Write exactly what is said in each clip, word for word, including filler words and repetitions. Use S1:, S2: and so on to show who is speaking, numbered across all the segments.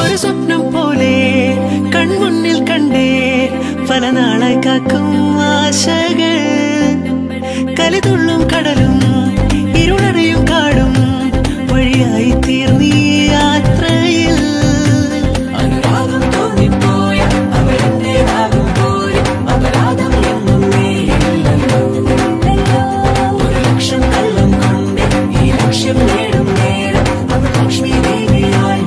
S1: ഒരു സ്വപ്നം പോലെ കൺമുന്നിൽ കണ്ടേ പല നാളായി കാക്കും ആശകൾ കലിതുള്ളും കടലും ഇരുളറിയും കാടും വഴിയായി തീർന്നീ യാത്രയിൽ അനുരാഗം തോന്നിപ്പോയ അവരെന്റേതാകും പോലെ അപരാധം എന്നും നീയില്ലല്ലോ ഒരു ലക്ഷം കള്ളം കൊണ്ട് ഈ ലക്ഷ്യം നേടും നേരം അവർ ലക്ഷ്മി ദേവിയായി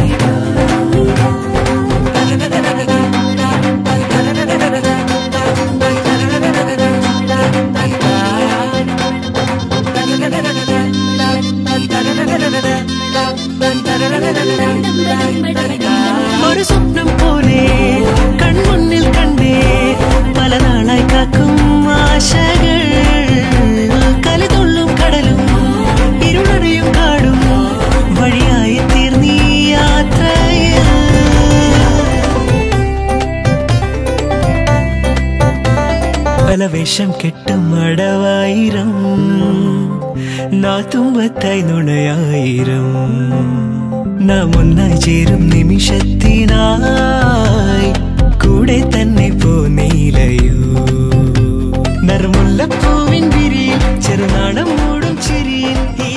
S1: ഒരു സ്വപ്നം പോലെ കൺമുന്നിൽ കണ്ടേ പല നാളായി കാക്കും ആശകൾ കലിതുള്ളും കടലും ഇരുളറിയും കാടും വഴിയായി തീർന്നീ യാത്രയിൽ പല വേഷം കെട്ടും അടവായിരം നാത്തുമ്പത്തായി നുണയായിരം നാം ഒന്നായി ചേരും നിമിഷത്തിനായി കൂടെ തന്നെ പോന്നീലയോ നറുമുല്ലപ്പൂവിൻ വിരിയിൽ ചെറുനാണം മൂടും ചിരിയിൽ